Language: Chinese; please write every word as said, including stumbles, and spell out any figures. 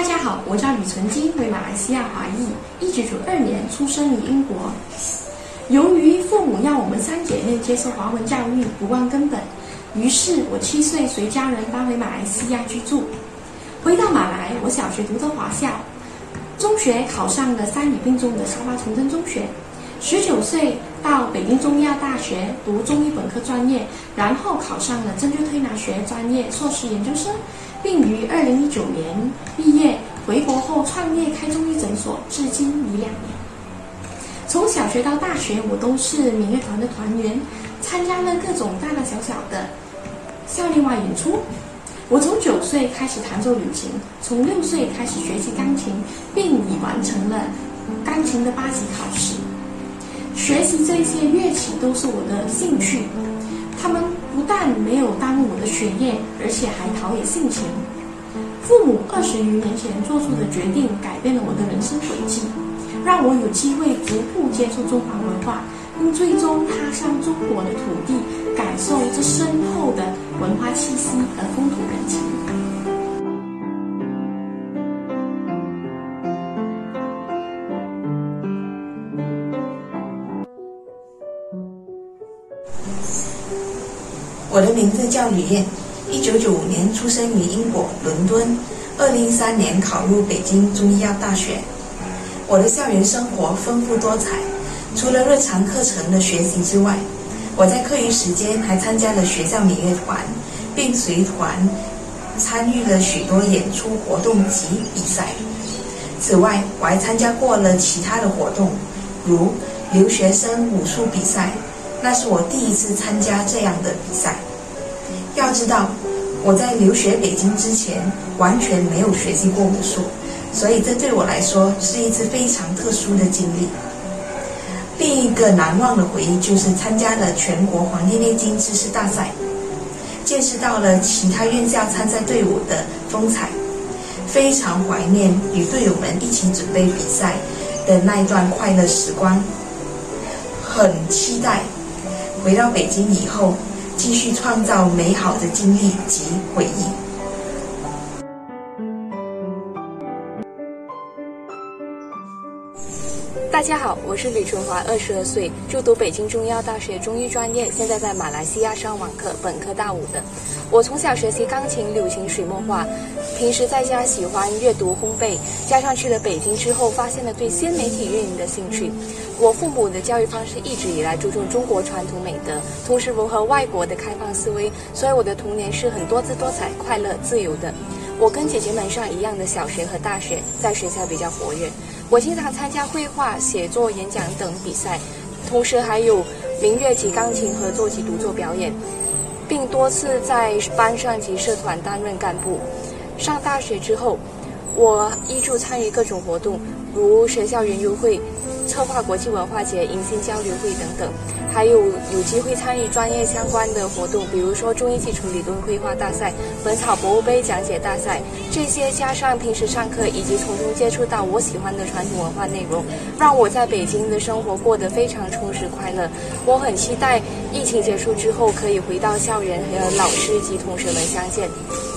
大家好，我叫吕纯金，为马来西亚华裔，一九九二年出生于英国。由于父母要我们三姐妹接受华文教育，不忘根本，于是我七岁随家人搬回马来西亚居住。回到马来，我小学读的华校，中学考上了三语并重的沙巴城镇中学。十九岁到北京中医药大学读中医本科专业，然后考上了针灸推拿学专业硕士研究生，并于二零一九年毕业。回国后创业开中医诊所，至今已两年。从小学到大学，我都是民乐团的团员，参加了各种大大小小的校内外演出。我从九岁开始弹奏柳琴，从六岁开始学习钢琴，并已完成了钢琴的八级考试。学习这些乐器都是我的兴趣，他们不但没有耽误我的学业，而且还陶冶性情。父母二十余年前做出的决定，改变了我的人生轨迹，让我有机会逐步接受中华文化，并最终踏上中国的土地，感受这深厚的文化气息和风土人情。 我的名字叫吕燕，一九九五年出生于英国伦敦，二零一三年考入北京中医药大学。我的校园生活丰富多彩，除了日常课程的学习之外，我在课余时间还参加了学校民乐团，并随团参与了许多演出活动及比赛。此外，我还参加过了其他的活动，如留学生武术比赛，那是我第一次参加这样的比赛。要知道，我在留学北京之前完全没有学习过武术，所以这对我来说是一次非常特殊的经历。另一个难忘的回忆就是参加了全国黄帝内经知识大赛，见识到了其他院校参赛队伍的风采，非常怀念与队友们一起准备比赛的那一段快乐时光，很期待回到北京以后继续创造美好的经历及回忆。 大家好，我是吕纯华，二十二岁，就读北京中医药大学中医专业，现在在马来西亚上网课，本科大五的。我从小学习钢琴、柳琴、水墨画，平时在家喜欢阅读、烘焙，加上去了北京之后，发现了对新媒体运营的兴趣。我父母的教育方式一直以来注重中国传统美德，同时融合外国的开放思维，所以我的童年是很多姿多彩、快乐、自由的。我跟姐姐们上一样的小学和大学，在学校比较活跃。我经常参加绘画、写作、演讲等比赛，同时还有民乐及钢琴合作及独奏表演，并多次在班上及社团担任干部。上大学之后，我依旧参与各种活动，如学校园游会、策划国际文化节、迎新交流会等等，还有有机会参与专业相关的活动，比如说中医基础理论绘画大赛、本草博物杯讲解大赛，这些加上平时上课以及从中接触到我喜欢的传统文化内容，让我在北京的生活过得非常充实快乐。我很期待疫情结束之后可以回到校园和老师及同学们相见。